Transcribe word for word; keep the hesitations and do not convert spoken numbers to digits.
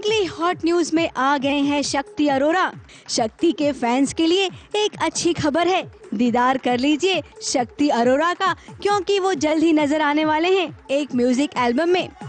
अगली hot news में आ गए हैं शक्ति अरोरा। शक्ति के फैंस के लिए एक अच्छी खबर है, दीदार कर लीजिए शक्ति अरोरा का, क्योंकि वो जल्द ही नजर आने वाले हैं एक म्यूजिक एल्बम में।